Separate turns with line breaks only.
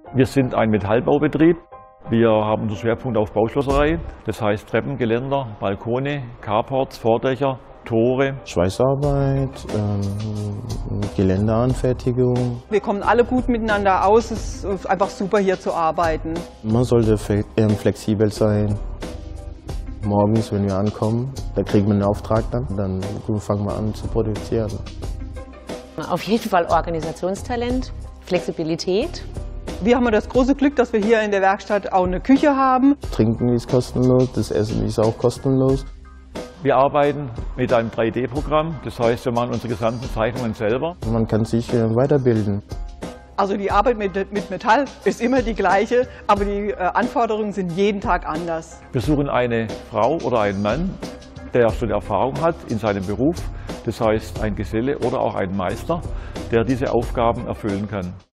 Wir sind ein Metallbaubetrieb. Wir haben den Schwerpunkt auf Bauschlosserei, das heißt Treppen, Geländer, Balkone, Carports, Vordächer, Tore.
Schweißarbeit, Geländeanfertigung.
Wir kommen alle gut miteinander aus, es ist einfach super hier zu arbeiten.
Man sollte flexibel sein. Morgens, wenn wir ankommen, da kriegen wir einen Auftrag dann fangen wir an zu produzieren.
Auf jeden Fall Organisationstalent, Flexibilität.
Wir haben das große Glück, dass wir hier in der Werkstatt auch eine Küche haben.
Trinken ist kostenlos, das Essen ist auch kostenlos.
Wir arbeiten mit einem 3D-Programm, das heißt, wir machen unsere gesamten Zeichnungen selber.
Man kann sich weiterbilden.
Also die Arbeit mit Metall ist immer die gleiche, aber die Anforderungen sind jeden Tag anders.
Wir suchen eine Frau oder einen Mann, der schon Erfahrung hat in seinem Beruf, das heißt ein Geselle oder auch ein Meister, der diese Aufgaben erfüllen kann.